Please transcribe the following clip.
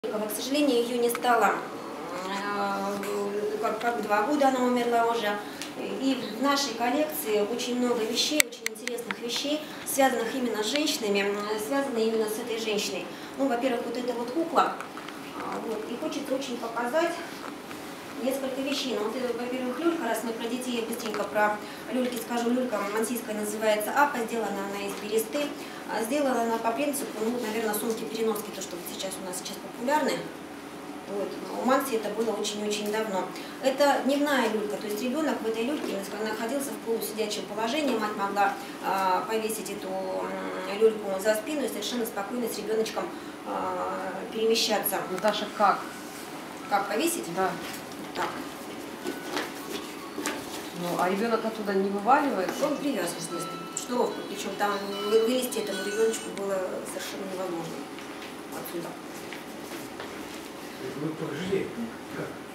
К сожалению, ее не стало, как 2 года она умерла уже. И в нашей коллекции очень много вещей, очень интересных вещей, связанных именно с женщинами, связанных именно с этой женщиной. Ну, во-первых, вот эта вот кукла, вот, и хочется очень показать несколько вещей. Ну, вот это, во-первых, люлька, раз мы про детей, я быстренько про люльки скажу. Люлька мансийская называется Апа, сделана она из бересты. Сделана она по принципу, ну, наверное, сумки-переноски, то, что сейчас у нас популярны. Вот. У Манси это было очень-очень давно. Это дневная люлька, то есть ребенок в этой люльке находился в полусидячем положении, мать могла повесить эту люльку за спину и совершенно спокойно с ребеночком перемещаться. Наташа, как? Как повесить? Да. Так. Ну, а ребенок оттуда не вываливается? Он привязан с места, шнуровку, причем там вылезти этому ребеночку было совершенно невозможно отсюда. Вы покажите, как?